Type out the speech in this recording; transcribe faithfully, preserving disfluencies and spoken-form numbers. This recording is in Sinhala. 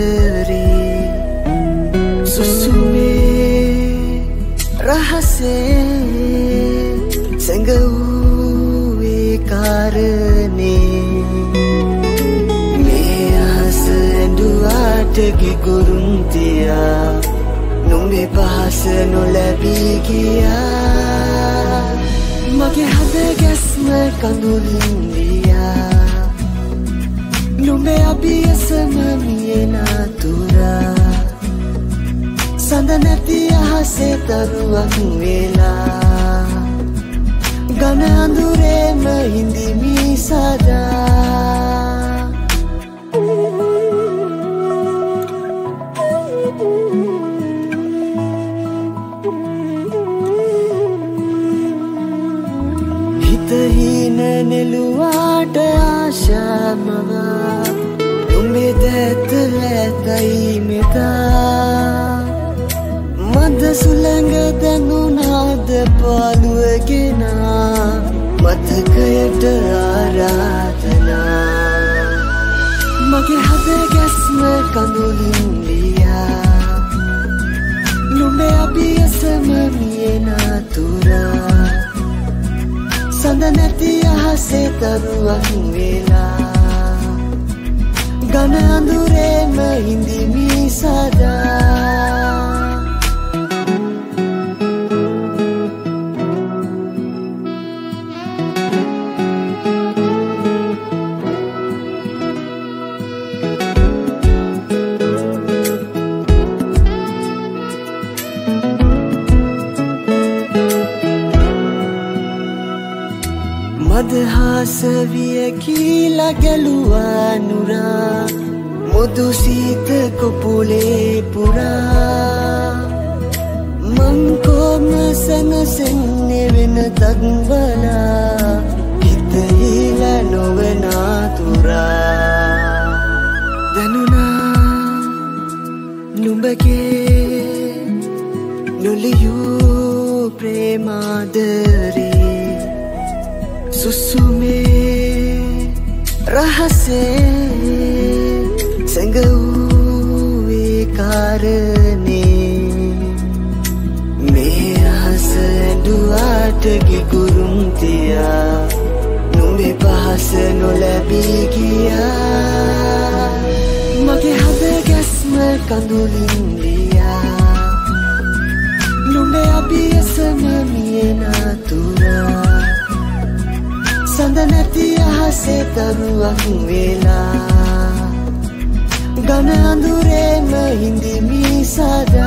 ආදරේ සුසුමේ රහසේ සැඟවූවේ කාරණේ මේ අහස ඇඳුවාට ගිගුරුන් තියා නුඹේ පහස නොලැබී ගියා මගේ හද ගැස්ම කඳුලින් දියා නුඹේ අභියසම මියෙන තුරා සඳ නැති අහසේ තරුවක් වෙලා ගන අඳුරේම හිඳිමි සදා හිතහින නෙළුවාට ආශාමවා නුඹේ දැත ඇතයි මෙතා මද සුළඟ දැනුනාද පාළුවගෙනා මතකයට ආරාධනා මගේ හද ගැස්ම කඳුලින් ලියා නුඹේ අභියසම මියෙන තුරා සඳ නැති අහසේ තරුවක් වෙලා ගන අඳුරේම හිඳිමි සදා මදහස විය කීලා ගැලුවා නුරා මුදු සීත කොපුලේ පුරා මං කොම සැනසෙන්නේ වෙන තක්වලා හිත හිලා නොවන තුරා දැනුණා නුඹගේ නොලියූ ප්‍රේමාදරේ සුසුමේ රහසේ සැඟවූවේ කාරණේ මේ අහස ඇඳුවාට ගිගුරුන් තියා නුඹේ පහස නොලැබී ගියා මගේ හද ගැස්ම කඳුලින් ලියා නුඹේ අභියසම මියෙන තුරා සඳ නැති අහසේ තරුවක් වෙලා ගන අඳුරේම හිඳිමි සදා